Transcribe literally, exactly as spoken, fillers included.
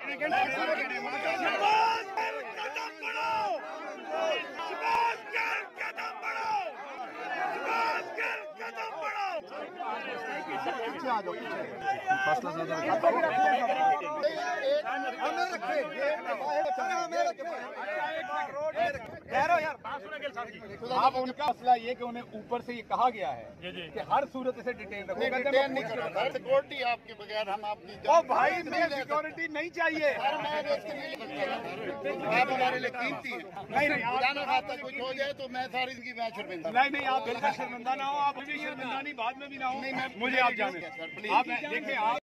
आप उनका मसला ये कि उन्हें ऊपर से ये कहा गया है कि हर सूरत से डिटेन रखो। डिटेन नहीं करना, सिक्योरिटी आपके बगैर हम आपकी ओ भाई मुझे सिक्योरिटी नहीं चाहिए। आप हमारे लिए कीमती हैं। नहीं नहीं जाना खाता कुछ हो जाए तो मैं सारी जिंदगी मैं शर्मिंदा। नहीं नहीं आप बिल्कुल शर्मिंदा ना हो, आप भी शर्मिंदा नहीं, बाद में भी ना हो। नहीं मैं मुझे आप जाने आप देखें आप